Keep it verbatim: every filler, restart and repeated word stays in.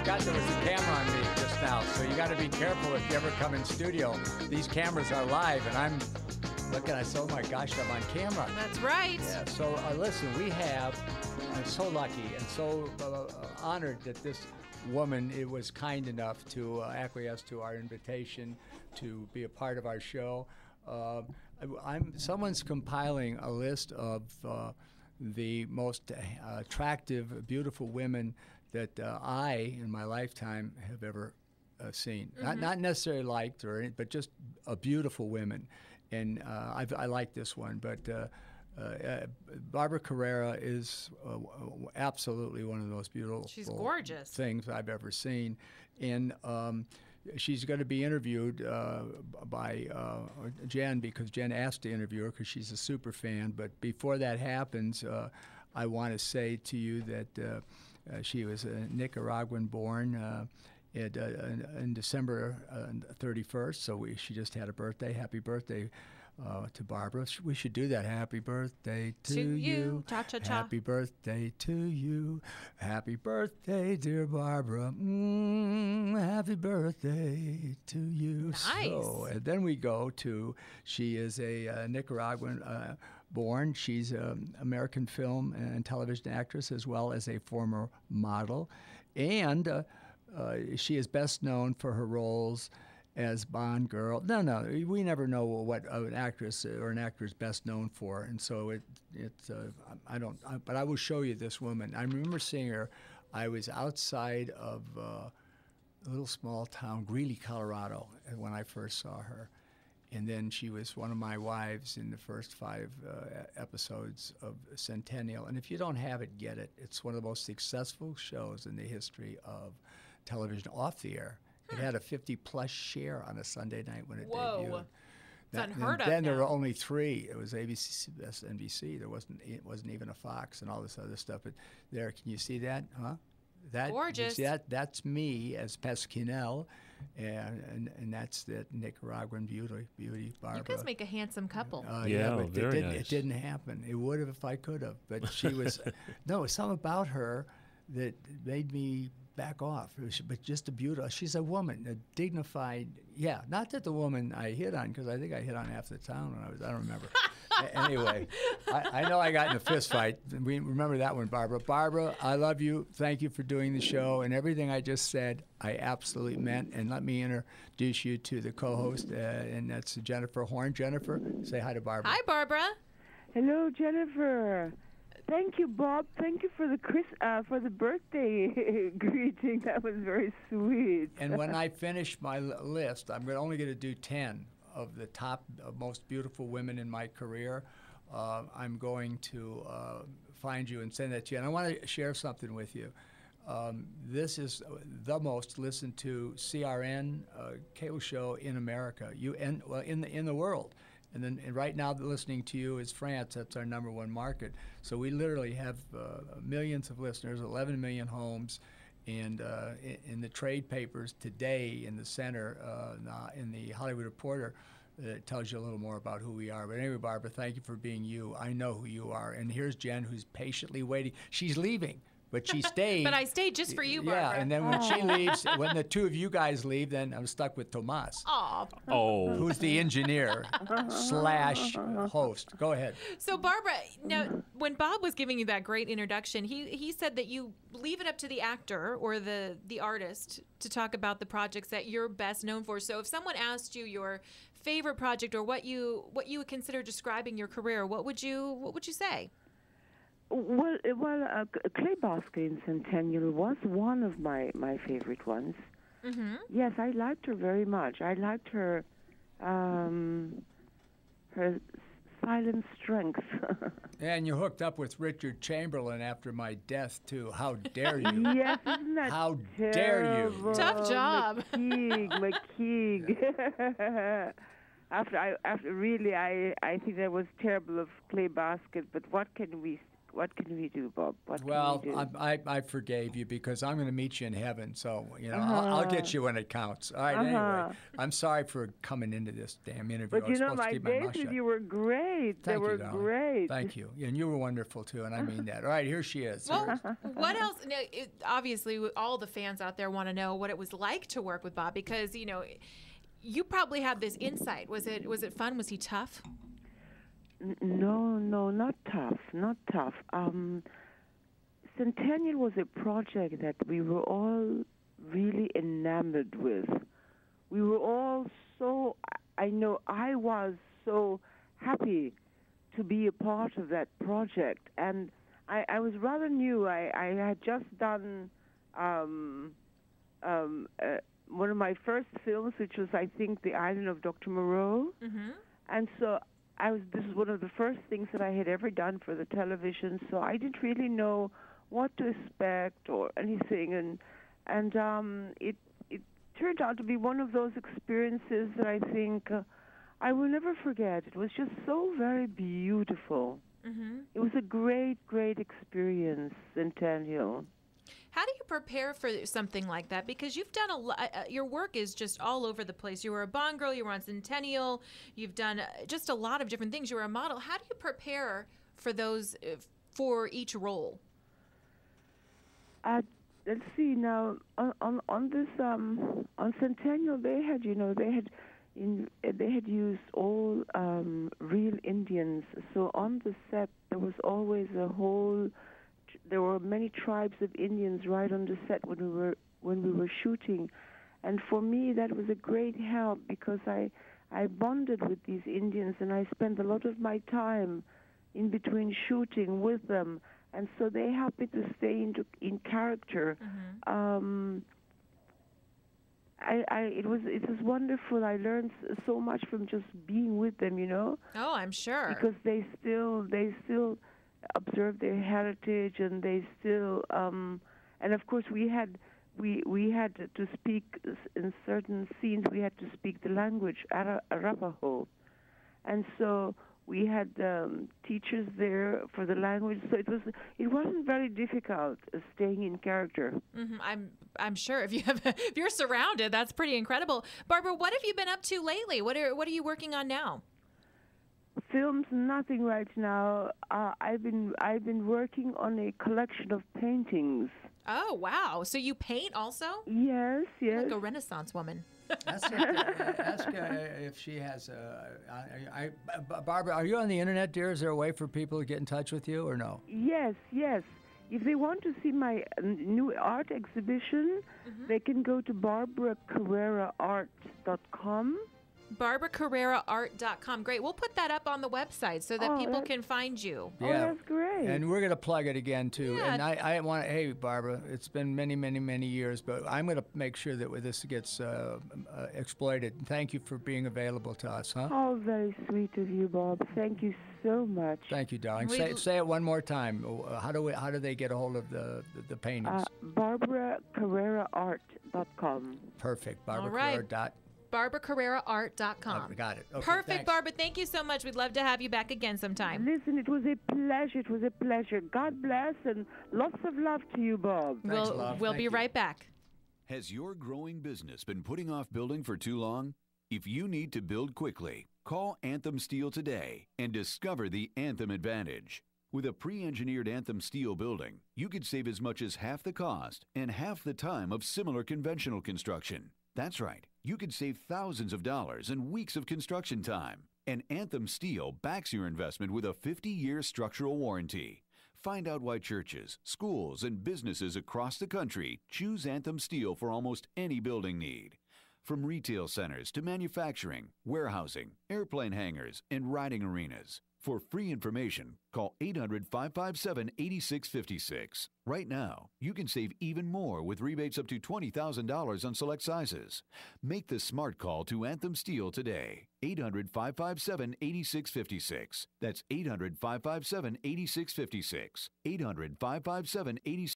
forgot there was a camera on me just now, so you got to be careful if you ever come in studio. These cameras are live, and I'm looking. I said, "Oh my gosh, I'm on camera." That's right. Yeah. So uh, listen, we have. I'm so lucky and so uh, honored that this woman it was kind enough to uh, acquiesce to our invitation to be a part of our show. Uh, I, I'm someone's compiling a list of uh, the most uh, attractive, beautiful women that uh, I, in my lifetime, have ever uh, seen. Mm-hmm. Not not necessarily liked, or any, but just uh, beautiful women. And uh, I've, I like this one, but uh, uh, Barbara Carrera is uh, absolutely one of the most beautiful She's gorgeous. things I've ever seen. And um, she's going to be interviewed uh, by uh, Jen, because Jen asked to interview her because she's a super fan. But before that happens, uh, I want to say to you that uh, uh, she was a Nicaraguan born uh, at, uh, in December uh, thirty-first, so we, she just had a birthday. Happy birthday uh, to Barbara. We should do that. Happy birthday to, to you. you. Cha-cha-cha. Happy birthday to you. Happy birthday, dear Barbara. Mm, happy birthday to you. Nice. So, and then we go to, she is a uh, Nicaraguan uh, born. She's an American film and television actress, as well as a former model. And uh, uh, she is best known for her roles as Bond girl. No, no, we never know what an actress or an actor is best known for, and so it, it. Uh, I don't. I, but I will show you this woman. I remember seeing her. I was outside of uh, a little small town, Greeley, Colorado, when I first saw her, and then she was one of my wives in the first five uh, episodes of Centennial. And if you don't have it, get it. It's one of the most successful shows in the history of television off the air. It had a fifty-plus share on a Sunday night when it Whoa. debuted. It's unheard of Then there now. were only three. It was A B C, N B C. There wasn't. It wasn't even a Fox and all this other stuff. But there, can you see that? Huh? That, Gorgeous. You see that? That's me as Pesquinel, and and, and that's that Nicaraguan beauty, beauty Barbara. You guys make a handsome couple. Uh, Yeah, but very it didn't, nice. It didn't happen. It would have if I could have. But she was, no, it's something about her that made me back off. It was, but just a beautiful. She's a woman, a dignified. Yeah, not that the woman I hit on, because I think I hit on half the town when I was. I don't remember. A- anyway, I, I know I got in a fist fight. We remember that one, Barbara. Barbara, I love you. Thank you for doing the show, and everything I just said, I absolutely meant. And let me introduce you to the co-host, uh, and that's Jennifer Horn. Jennifer, say hi to Barbara. Hi, Barbara. Hello, Jennifer. Thank you, Bob. Thank you for the Chris uh, for the birthday greeting. That was very sweet. And when I finish my l- list, I'm gonna- only going to do ten of the top uh, most beautiful women in my career. Uh, I'm going to uh, find you and send that to you. And I want to share something with you. Um, this is the most listened to C R N uh, cable show in America, you and well in the in the world. And then and right now, listening to you is France. That's our number one market. So we literally have uh, millions of listeners, eleven million homes, and uh, in, in the trade papers today, in the center, uh, in the Hollywood Reporter, uh, it tells you a little more about who we are. But anyway, Barbara, thank you for being you. I know who you are. And here's Jen, who's patiently waiting. She's leaving. But she stayed. But I stayed just for you, Barbara. Yeah, and then when she leaves, when the two of you guys leave, then I'm stuck with Tomas, Aw. Oh. who's the engineer slash host. Go ahead. So, Barbara, now, when Bob was giving you that great introduction, he, he said that you leave it up to the actor or the, the artist to talk about the projects that you're best known for. So if someone asked you your favorite project or what you what you would consider describing your career, what would you what would you say? Well, uh, well, uh, C- Clay Basket in Centennial was one of my, my favorite ones. Mm-hmm. Yes, I liked her very much. I liked her um, her silent strength. And you hooked up with Richard Chamberlain after my death, too. How dare you? Yes, isn't that How dare you? terrible? Tough job. McKeague, McKeague. After I, after really, I, I think that was terrible of Clay Basket. But what can we, what can we do, Bob? What Well, can we do? I, I, I forgave you because I'm going to meet you in heaven. So, you know, I'll, I'll Uh-huh. get you when it counts. All right, Uh-huh. anyway, I'm sorry for coming into this damn interview. But I you was know, supposed to my keep my dates mouth with shut. you were great. they Thank were you, darling. great. Thank you. And you were wonderful, too, and I mean that. All right, here she is. Well, Here- what else? No, it, obviously, all the fans out there want to know what it was like to work with Bob because you know, you probably have this insight. Was it was it fun? Was he tough? N- No, no, not tough, not tough. Um, Centennial was a project that we were all really enamored with. We were all so, I know I was so happy to be a part of that project. And I, I was rather new. I, I had just done um, um, uh, one of my first films, which was, I think, The Island of Doctor Moreau. Mm-hmm. And so I was. This is one of the first things that I had ever done for the television. So I didn't really know what to expect or anything, and and um, it it turned out to be one of those experiences that I think uh, I will never forget. It was just so very beautiful. Mm-hmm. It was a great, great experience, Centennial. How do you prepare for something like that? Because you've done a lot. Uh, your work is just all over the place. You were a Bond girl. You were on Centennial. You've done uh, just a lot of different things. You were a model. How do you prepare for those uh, for each role? Uh, let's see now on on, on this um, on Centennial they had you know they had in they had used all um, real Indians. So on the set there was always a whole. There were many tribes of Indians right on the set when we were when we were shooting, and for me that was a great help because I I bonded with these Indians and I spent a lot of my time in between shooting with them, and so they helped me to stay into in character. Mm-hmm. Um, I, I it was it was wonderful. I learned s- so much from just being with them, you know, Oh, I'm sure. because they still they still observe their heritage and they still um and of course we had we we had to speak s- in certain scenes we had to speak the language Ara- Arapaho, and so we had um, teachers there for the language, so it was it wasn't very difficult uh, staying in character. Mm-hmm. I'm I'm sure if you have if you're surrounded, that's pretty incredible. Barbara, what have you been up to lately? What are what are you working on now? Films, nothing right now. Uh, I've been I've been working on a collection of paintings. Oh, wow. So you paint also? Yes, yes. Like a Renaissance woman. Ask, her, ask her if she has a. I, I, I- Barbara, are you on the internet, dear? Is there a way for people to get in touch with you or no? Yes, yes. If they want to see my uh, new art exhibition, they can go to barbara carrera art dot com. barbara carrera art dot com. Great. We'll put that up on the website so that Oh, people that- can find you. Oh, that's great. And we're going to plug it again, too. Yeah. And I, I want to, hey, Barbara, it's been many, many, many years, but I'm going to make sure that this gets uh, uh, exploited. Thank you for being available to us, huh? Oh, very sweet of you, Bob. Thank you so much. Thank you, darling. We- Say, say it one more time. Uh, How do we, how do they get a hold of the, the, the paintings? Uh, barbara carrera art dot com. Perfect. Barbara All right. Carrera dot. barbara carrera art dot com. Oh, got it. Okay, Perfect, thanks. Barbara. Thank you so much. We'd love to have you back again sometime. Listen, it was a pleasure. It was a pleasure. God bless and lots of love to you, Bob. Thanks, we'll love. we'll Thank be you. right back. Has your growing business been putting off building for too long? If you need to build quickly, call Anthem Steel today and discover the Anthem Advantage. With a pre-engineered Anthem Steel building, you could save as much as half the cost and half the time of similar conventional construction. That's right, you could save thousands of dollars and weeks of construction time. And Anthem Steel backs your investment with a fifty-year structural warranty. Find out why churches, schools, and businesses across the country choose Anthem Steel for almost any building need. From retail centers to manufacturing, warehousing, airplane hangars, and riding arenas. For free information, call eight hundred, five five seven, eight six five six. Right now, you can save even more with rebates up to twenty thousand dollars on select sizes. Make the smart call to Anthem Steel today. eight hundred, five five seven, eight six five six. That's eight hundred, five five seven, eight six five six. eight hundred, five five seven, eight six five six.